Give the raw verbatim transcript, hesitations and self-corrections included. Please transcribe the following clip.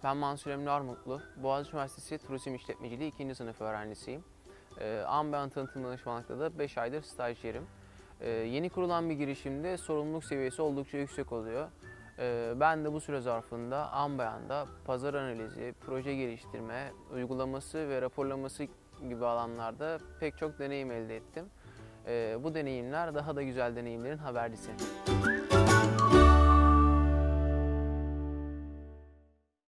Ben Mansur Emre Armutlu, Boğaziçi Üniversitesi Turizm İşletmeciliği ikinci sınıf öğrencisiyim. Ee, Anbean'ı tanıtım danışmanlıkta da beş aydır stajyerim. Ee, yeni kurulan bir girişimde sorumluluk seviyesi oldukça yüksek oluyor. Ee, ben de bu süre zarfında Anbean'da pazar analizi, proje geliştirme, uygulaması ve raporlaması gibi alanlarda pek çok deneyim elde ettim. Ee, bu deneyimler daha da güzel deneyimlerin habercisi.